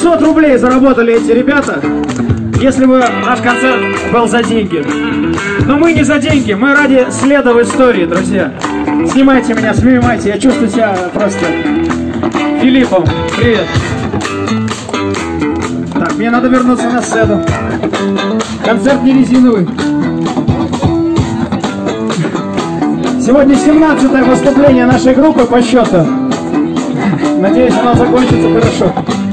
500 рублей заработали эти ребята, если бы наш концерт был за деньги. Но мы не за деньги, мы ради следа в истории, друзья. Снимайте меня, снимайте, я чувствую себя просто Филиппом. Привет. Так, мне надо вернуться на сцену. Концерт не резиновый. Сегодня 17-е выступление нашей группы по счету. Надеюсь, оно закончится хорошо.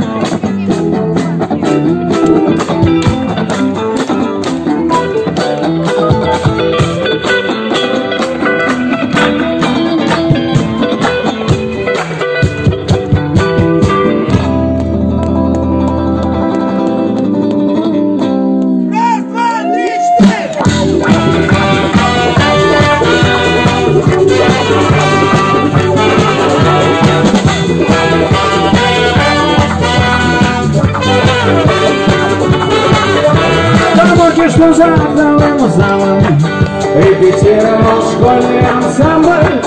Что за новым залом репетировал школьный ансамбль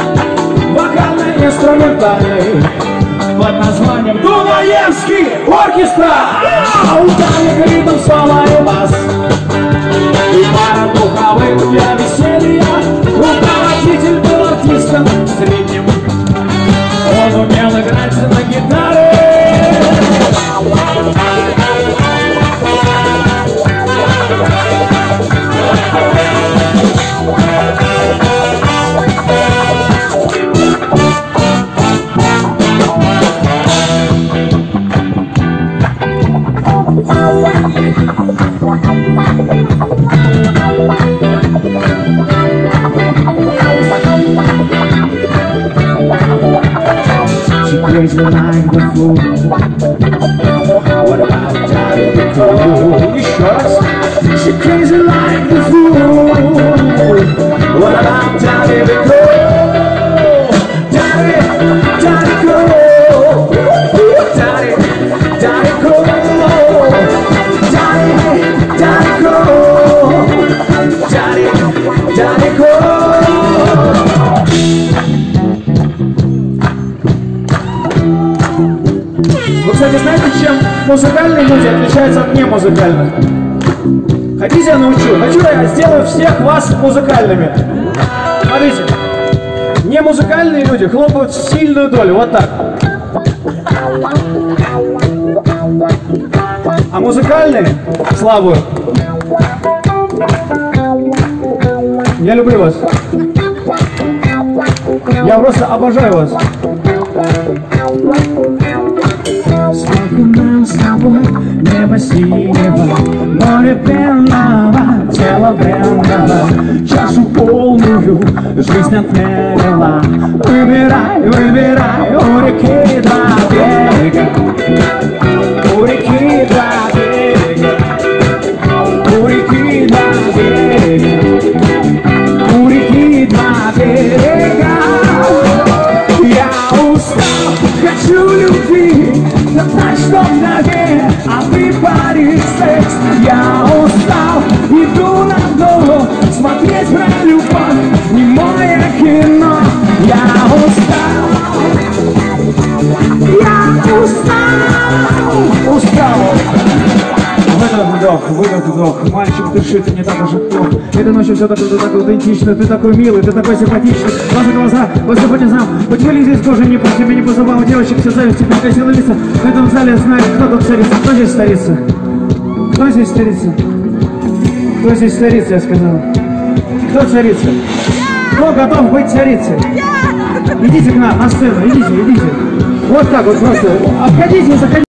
вокально-инструментальный под названием Дунаевский оркестра. Ударник, ритм, соло и бас и пара духовых для веселья. Руководитель был артистом средним, он умел играть на гитаре. Crazy like the fool. What about Johnny the Cool? You sure? She crazy like the fool. What about Johnny the Cool? Johnny, Johnny Cool. Johnny, Johnny Cool. Johnny, Johnny Cool. Johnny, Johnny Cool. Вы, кстати, знаете, чем музыкальные люди отличаются от немузыкальных? Хотите, я научу? Хочу, я сделаю всех вас музыкальными. Смотрите. Немузыкальные люди хлопают в сильную долю, вот так. А музыкальные — слабую. Я люблю вас. Я просто обожаю вас. Сколько нам с тобой небо синего, море пенного, тело бренного, чашу полную жизнь отмерила. Выбирай, выбирай, у реки два берега, у реки два берега, у реки два берега, у реки два берега. Я устал, хочу любви, но так что в ноге, а ты паришь секс. Я устал, иду на дно, смотреть про любовь, немое кино. Я устал, выдох, вдох. Мальчик, дыши, ты не так уж и плох. Этой ночью все так аутентично. Ты такой милый, ты такой симпатичный. Ваши глаза, вас по низам. Хоть вылези из кожи, не по себе, не по зубам. Девочек все зависти, перекосила лица. В этом зале знает, кто тут царица. Кто здесь царица? Кто здесь царица? Кто здесь царица, я сказал? Кто царица? Кто готов быть царицей? Идите к нам на сцену, идите. Вот так вот просто. Обходите и заходите.